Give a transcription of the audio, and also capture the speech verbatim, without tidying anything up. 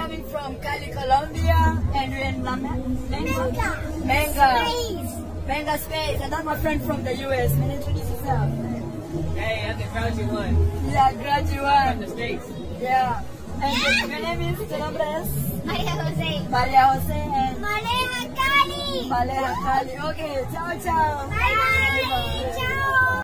coming from Cali, Colombia, and we're in La Menga. Menga. Menga Space. And that's my friend from the U S. Can you introduce yourself? Hey, I'm the Grouchy one. Yeah, Grouchy one. From the States. Yeah. And your name is, tu nombre es? Maria Jose. Maria Jose and Valeja Cali. Valeja Cali. Okay, ciao, ciao. Bye bye. Ciao.